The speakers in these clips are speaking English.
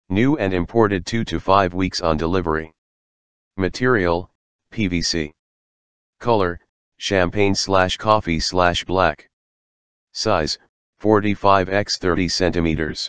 New and imported 2 to 5 weeks on delivery. Material, PVC. Color, champagne/coffee/black. Size, 45 x 30 centimeters.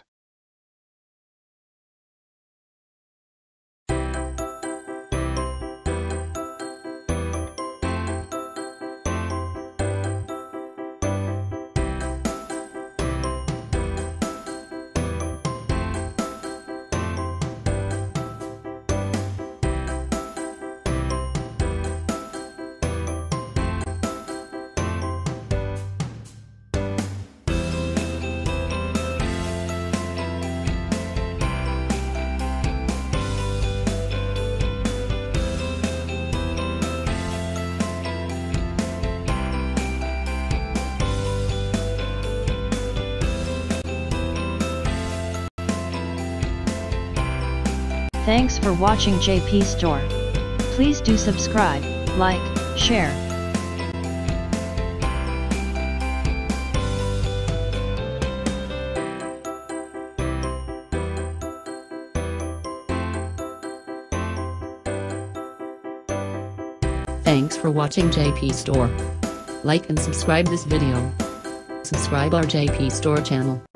Thanks for watching JP Store. Please do subscribe, like, share. Thanks for watching JP Store. Like and subscribe this video. Subscribe our JP Store channel.